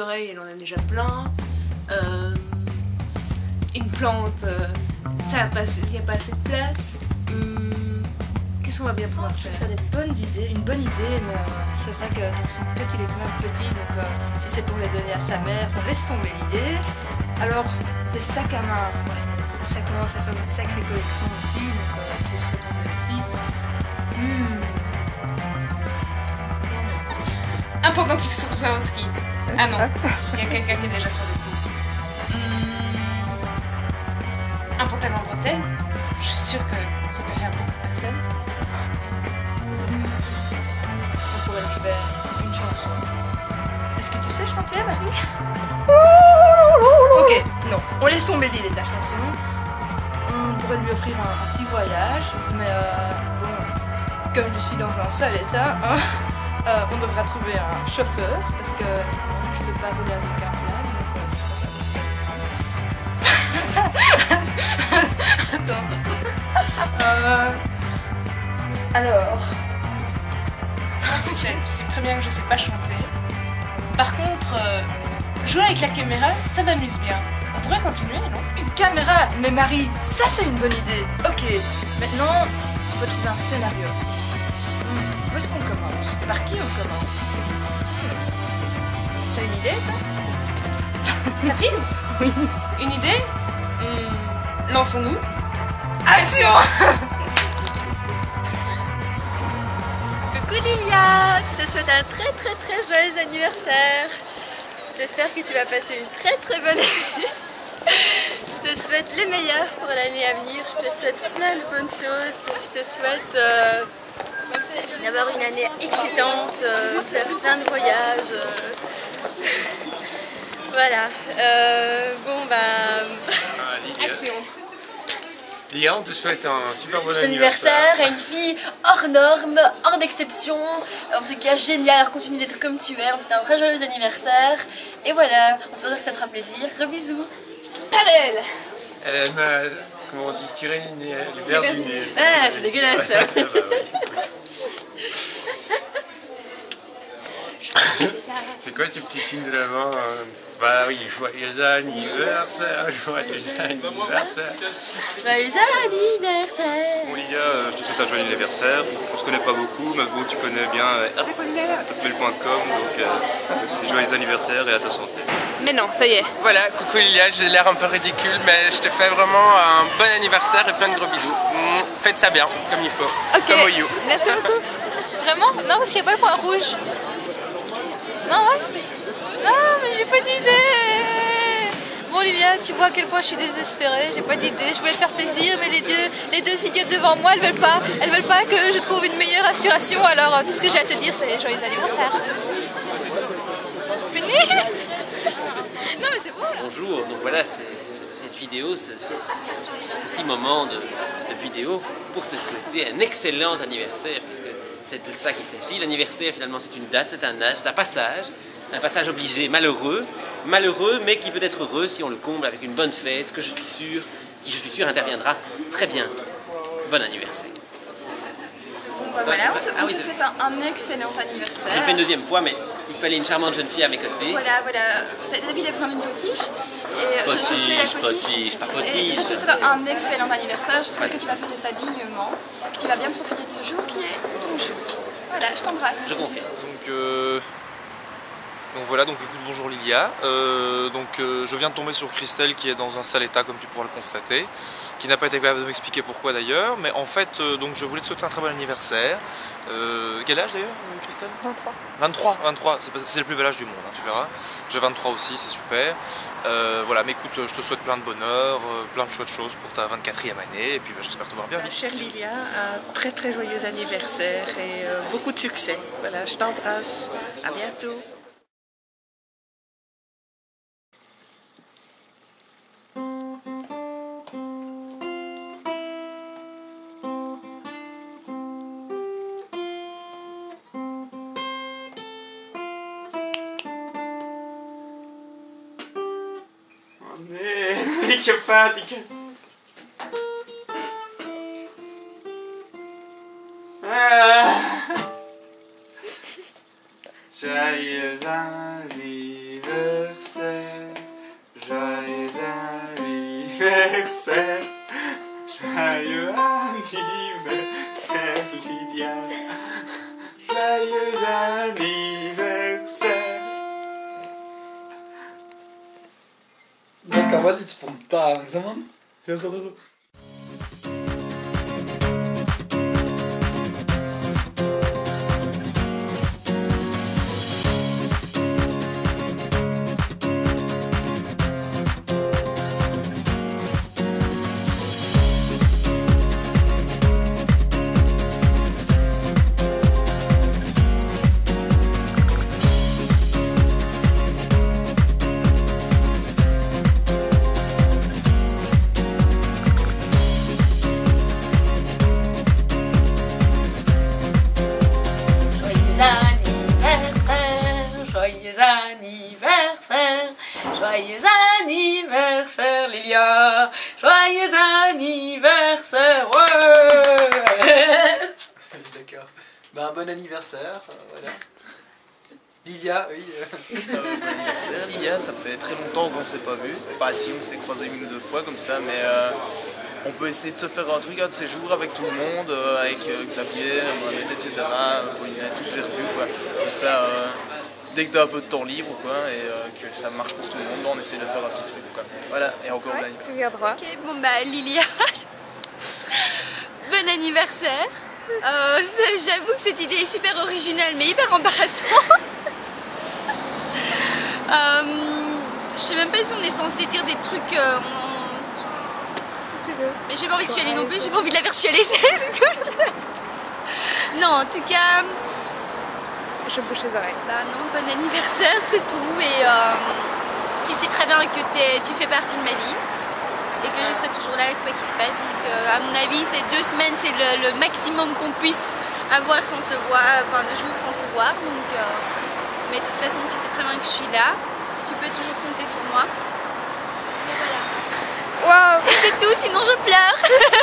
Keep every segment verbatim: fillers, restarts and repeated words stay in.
oreille, elle en a déjà plein. Euh, une plante, euh, ça a pas, il n'y a pas assez de place. Hum, Qu'est-ce qu'on va bien pouvoir Je faire? trouve ça des bonnes idées, une bonne idée, mais euh, c'est vrai que donc, son petit il est quand même petit, donc euh, si c'est pour les donner à sa mère, on laisse tomber l'idée. Alors, des sacs à main, ouais, non, ça commence à faire une sacrée collection ici, donc euh, je laisserai tomber aussi. Hmm. Un pendentif Swarovski. Ah non, il y a quelqu'un qui est déjà sur le coup. Hum, un pantalon en bretelle. Je suis sûre que ça plairait à beaucoup de personnes. On pourrait lui faire une chanson. Est-ce que tu sais chanter, Marie? Ok, non, on laisse tomber l'idée de la chanson. On pourrait lui offrir un, un petit voyage, mais euh, bon, comme je suis dans un seul état, hein, euh, on devra trouver un chauffeur, parce que bon, je peux pas rouler avec un plan, donc euh, ce sera pas possible. Attends. Euh, alors... Tu sais, tu sais très bien que je sais pas chanter. Par contre, euh, jouer avec la caméra, ça m'amuse bien. On pourrait continuer, non? Une caméra? Mais Marie, ça c'est une bonne idée. Ok, maintenant, il faut trouver un scénario. Hmm, Où est-ce qu'on commence? Par qui on commence? Hmm. T'as une idée, toi? Ça filme? Oui. Une idée? Hum, Lançons-nous. Action! Coucou Lilia, je te souhaite un très très très joyeux anniversaire. J'espère que tu vas passer une très très bonne année. Je te souhaite les meilleurs pour l'année à venir. Je te souhaite plein de bonnes choses. Je te souhaite euh, d'avoir une année excitante, euh, faire plein de voyages. euh. Voilà. Euh, bon ben. Action. Lia, on te souhaite un super bon Ton anniversaire. anniversaire, une fille hors norme, hors d'exception, en tout cas génial, alors continue d'être comme tu es, on te souhaite un très joyeux anniversaire, et voilà, on se que ça te fera plaisir, gros bisous. Pavel. Elle m'a, comment on dit, tiré le nez, le verre du nez. Ah, c'est dégueulasse ça. Bah oui. C'est quoi ces petits signes de la main euh, Bah oui, joyeux anniversaire, joyeux anniversaire. Joyeux anniversaire. Bon Lilia, euh, je te souhaite un joyeux anniversaire. On se connaît pas beaucoup, mais bon, tu connais bien euh, hervé pollinaire arobase hotmail point com, donc euh, c'est joyeux anniversaire et à ta santé. Mais non, ça y est. Voilà, coucou Lilia, j'ai l'air un peu ridicule, mais je te fais vraiment un bon anniversaire et plein de gros bisous. Mouah, faites ça bien, comme il faut, Ok. comme au You. Merci beaucoup. Vraiment? Non, parce qu'il n'y a pas le point rouge. Non, ouais? Non, mais j'ai pas d'idée. Bon, Lilia, tu vois à quel point je suis désespérée. J'ai pas d'idée. Je voulais te faire plaisir, mais les deux, les deux idiotes devant moi, elles veulent pas. Elles veulent pas que je trouve une meilleure inspiration. Alors, euh, tout ce que j'ai à te dire, c'est joyeux anniversaire. Fini? Non, mais c'est bon là. Bonjour, donc voilà, c'est c'est- cette vidéo, ce, ce- ce- ce- ce petit moment de, de vidéo pour te souhaiter un excellent anniversaire, puisque c'est de ça qu'il s'agit. L'anniversaire, finalement, c'est une date, c'est un âge, c'est un passage, un passage obligé, malheureux, malheureux, mais qui peut être heureux si on le comble avec une bonne fête, que je suis sûr, qui je suis sûr interviendra très bientôt. Bon anniversaire. Bon, bah voilà, on te, Ah on oui, te c'est- souhaite un, un excellent anniversaire. J'ai fait une deuxième fois, mais il fallait une charmante jeune fille à mes côtés. Voilà, voilà. David a besoin d'une potiche. Et je- je fais Potiche, la potiche. potiche, pas Et potiche. je te souhaite un excellent anniversaire. J'espère que tu vas fêter ça dignement. Que tu vas bien profiter de ce jour qui est ton jour. Voilà, je t'embrasse. Je confirme. Donc, euh, donc voilà, donc écoute, bonjour Lilia. Euh, donc euh, je viens de tomber sur Christelle qui est dans un sale état comme tu pourras le constater, qui n'a pas été capable de m'expliquer pourquoi d'ailleurs, mais en fait euh, donc je voulais te souhaiter un très bon anniversaire. Euh, quel âge d'ailleurs euh, Christelle? vingt-trois. vingt-trois, vingt-trois, c'est pas- c'est le plus bel âge du monde, hein, tu verras. J'ai vingt-trois aussi, c'est super. Euh, voilà, mais écoute, je te souhaite plein de bonheur, euh, plein de chouettes choses pour ta vingt-quatrième année, et puis bah, j'espère te voir bien vite. Chère Lilia, un très très joyeux anniversaire et euh, beaucoup de succès. Voilà, je t'embrasse. À bientôt. Oh nee, vilken fertig. Ah. Joyeux anniversaire. anniversaire, joyeux anniversaire, joyeux anniversaire Lydia, joyeux anniversaire. Det kan vara lite spontant, så man... Jag sa det. Joyeux anniversaire, joyeux anniversaire Lilia, joyeux anniversaire, ouais. D'accord. Bah, un bon anniversaire, euh, voilà. Lilia, oui. Euh... Euh, bon anniversaire Lilia, ça fait très longtemps qu'on ne s'est pas vu. Enfin si, on s'est croisé une ou deux fois comme ça, mais euh, on peut essayer de se faire un truc un de ces jours avec tout le monde, euh, avec euh, Xavier, Mohamed, et cetera. Paulinette, tout que j'ai revu, quoi. Comme ça, euh, dès que tu as un peu de temps libre, quoi, et euh, que ça marche pour tout le monde, on essaie de faire un petit truc, quoi. Voilà, et encore bon anniversaire. Tu garderas. Ok, bon bah Lilia, bon anniversaire. Euh, J'avoue que cette idée est super originale mais hyper embarrassante. euh, je sais même pas si on est censé dire des trucs... Euh, tu veux. Mais j'ai pas envie de chialer non plus, j'ai pas envie de la faire chialer. Non, en tout cas... Je bouge les oreilles. Bah non, bon anniversaire, c'est tout. Et euh, tu sais très bien que es, tu fais partie de ma vie. Et que je serai toujours là, quoi qu'il se passe. Donc euh, à mon avis, ces deux semaines, c'est le, le maximum qu'on puisse avoir sans se voir, enfin de jours sans se voir. Donc, euh, mais de toute façon, tu sais très bien que je suis là. Tu peux toujours compter sur moi. Et voilà. Waouh. Et c'est tout, sinon je pleure.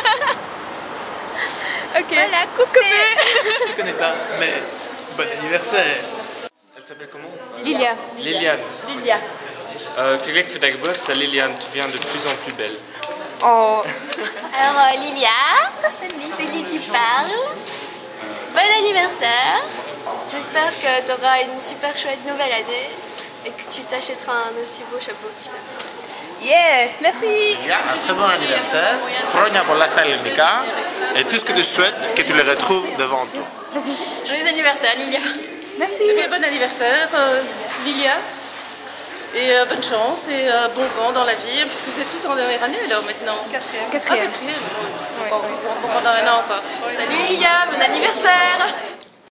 Ok. Voilà, coupé. Je ne connais pas, mais bon anniversaire. Elle s'appelle comment? Lilia. Liliane. Lilia. Euh, Figure que Fedagbot, ça Liliane, tu viens de plus en plus belle. Oh. Alors euh, Lilia, c'est Lee qui parle. Bon anniversaire. J'espère que tu auras une super chouette nouvelle année et que tu t'achèteras un aussi beau chapeau que tu l'as. Yeah, merci. Lilia, un très bon anniversaire. Χρόνια πολλά στα ελληνικά. Et tout ce que tu souhaites, que tu le retrouves devant toi. Vas-y. Joyeux anniversaire Lilia. Merci. Et bon anniversaire euh, Lilia. Et euh, bonne chance et euh, bon vent dans la vie, puisque c'est tout en dernière année alors maintenant. Quatrième. Quatrième. Ah, quatrième. Encore, encore pendant un an quoi. Salut Lilia, bon anniversaire.